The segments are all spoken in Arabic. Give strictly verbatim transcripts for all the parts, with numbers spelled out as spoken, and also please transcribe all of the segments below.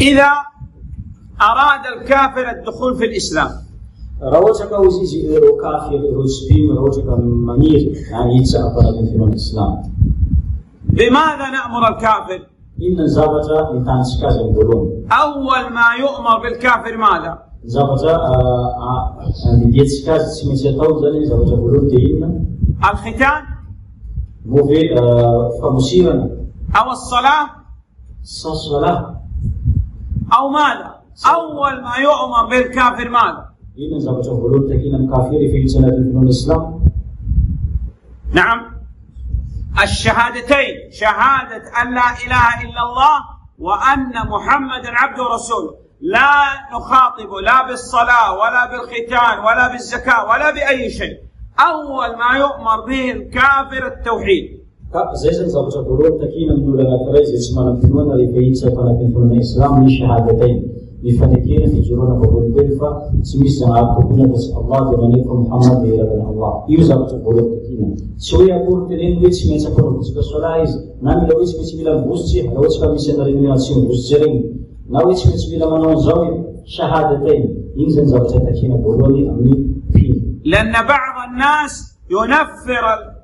إذا أراد الكافر الدخول في الإسلام روجك وزيزي إيرو كافر إيرو سبيم روجك منير يعني يتسأل في الإسلام. بماذا نأمر الكافر؟ إن زابطة لتنسكاز البلون. أول ما يؤمر بالكافر ماذا؟ زابطة لتنسكاز سميسيطاو زالي زابطة بلون دينا. الختان؟ مو في فمسيرنا. أو الصلاة؟ الصلاة. أو ماذا؟ أول ما يؤمر بالكافر ماذا؟ إن زابطة بلون تكين كافر في سنة الإسلام. نعم. الشهادتين، شهادة أن لا إله إلا الله وأن محمدا عبده ورسوله، لا نخاطب لا بالصلاة ولا بالختان ولا بالزكاة ولا بأي شيء. أول ما يؤمر به الكافر التوحيد. زين زابطة بلون تكين من ولا كريز اسمنا فينا لبيت سفنا في الإسلام شهادتين. بفنكين في جرونا بقول بالفا سميس عبدنا بس الله جمانيكم محمد يرضى الله يوزع تقولوا كنا شوية يقول ترين ويش من سكون بس بسولايز نام لو ويش بس بيلا بوستي لو ويش كم يسندرين من السيم بوسترين لو ويش بس بيلا منو زوي شهادتين ينزل زوجة تكينا بقولوني أمني فيه. لأن بعض الناس ينفر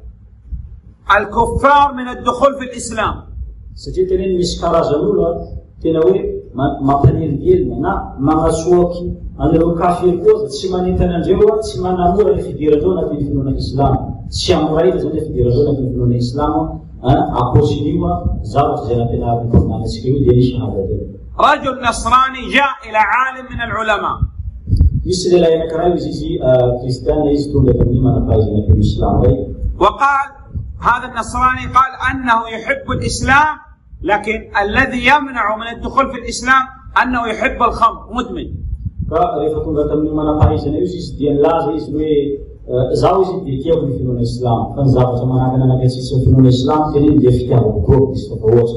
الكفار من الدخول في الإسلام. ستيترين مسكارا زلولا تنوي ما ما تنير جيل منا ما سوكي أنا لو كافر كوز تسمعني تنجوا تسمعنا مورا في ديرجونا في فنون الإسلام تسمعنا في ديرجونا في فنون الإسلام أنا أقوسيوا زارت زينتنا بكرنا نسكيو دين شهادة. رجل نصراني جاء إلى عالم من العلماء. مثل لا ينكر بزيزي كريستيان يستون لتنمي من البايزين في الإسلام. وقال هذا النصراني قال أنه يحب الإسلام، لكن الذي يمنع من الدخول في الإسلام أنه يحب الخمر مدمن. كريفتون لتنمي من البايزين يوسيس دين لازم يسوي زاوية ديكيو في فنون الإسلام. كان زاوية زمانا كنا نجلس في فنون الإسلام كنين ديفكاه وكروب يستفوت.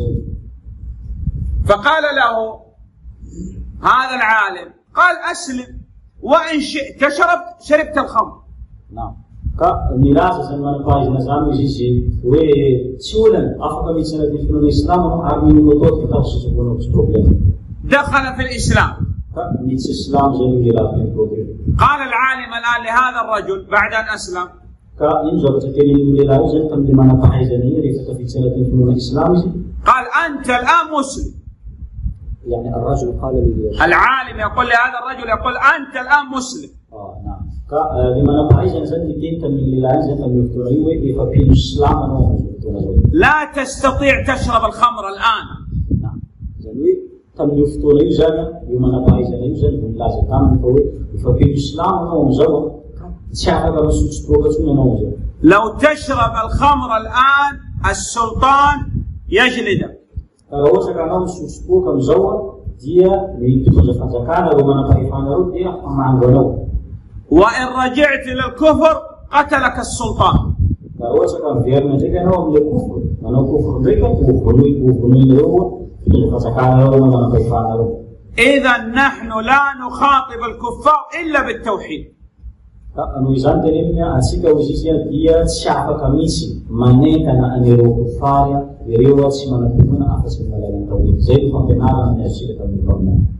فقال له هذا العالم قال أسلم وإن شئت شربت شربت الخمر. نعم. كنلاز زمان بايز نزام يجيسي وشولا أفضل من سنة في الإسلام وعمل مدود في تخصص بنوك بروبلم. دخل في الإسلام. كنيت الإسلام زين يلا في البروبلم. قال العالم الآن لهذا الرجل بعد أن أسلم. كإنجاب تكلم يلا زين تم لمن بايز نير يفتح في سنة في الإسلام. قال أنت الآن مسلم. يعني الرجل قال لي. العالم يقول لهذا الرجل يقول أنت الآن مسلم. آه نعم. لمن بايز نزل دين تم لله زين تم يفتري ويفا في الإسلام أنا لا تستطيع تشرب الخمر الآن. نعم. زين تم يفتري زين لمن بايز نزل من لازم تام فوي يفا في الإسلام أنا مزور. شاهد الرسول صلى الله عليه وسلم. لو تشرب الخمر الآن السلطان يجلدك. kalau sekarang susku kamzawa dia ليتخذ فزكانا ومن طائفان رد dia معانغلو. وإن رجعت للكفر قتلك السلطان. kalau sekarang dia menjadi orang lekufur, mana kufur mereka kufurui kufurui lewo, فزكانا ومن طائفان رد. إذا نحن لا نخاطب الكفار إلا بالتوحيد. anu izan terimnya asika usisia dia siapa kamisi mana kana anero kufaria yeriwa si mana pimuna apa sebenarnya tauhid jadi pembenaran ya sih kami pernah